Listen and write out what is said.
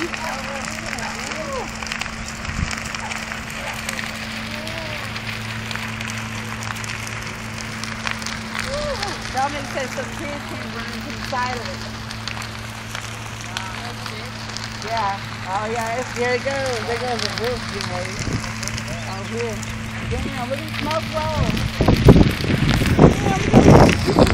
Dominic says some kids can run inside of it. Yeah. Oh yeah, there it goes. There goes the roof, you know. Oh here. Damn, look at the smoke roll. Damn, look at